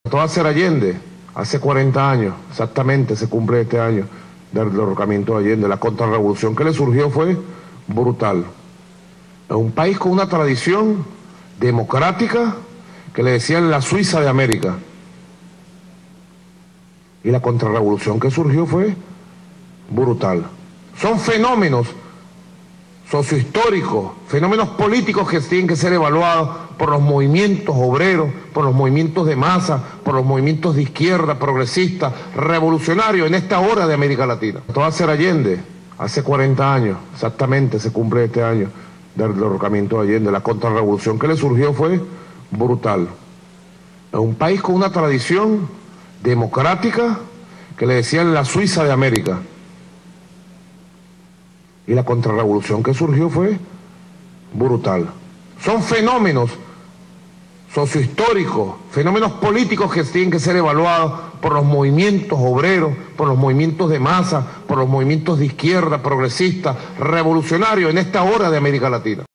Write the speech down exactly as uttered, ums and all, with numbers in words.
Todo hacer Allende, hace cuarenta años, exactamente se cumple este año del derrocamiento de Allende. La contrarrevolución que le surgió fue brutal. Es un país con una tradición democrática que le decían la Suiza de América. Y la contrarrevolución que surgió fue brutal. Son fenómenos sociohistóricos, fenómenos políticos que tienen que ser evaluados por los movimientos obreros, por los movimientos de masa, por los movimientos de izquierda, progresistas, revolucionarios en esta hora de América Latina. Todo hacer Allende, hace cuarenta años, exactamente se cumple este año del derrocamiento de Allende. La contrarrevolución que le surgió fue brutal. Es un país con una tradición democrática que le decían la Suiza de América. Y la contrarrevolución que surgió fue brutal. Son fenómenos sociohistóricos, fenómenos políticos que tienen que ser evaluados por los movimientos obreros, por los movimientos de masa, por los movimientos de izquierda, progresistas, revolucionarios en esta hora de América Latina.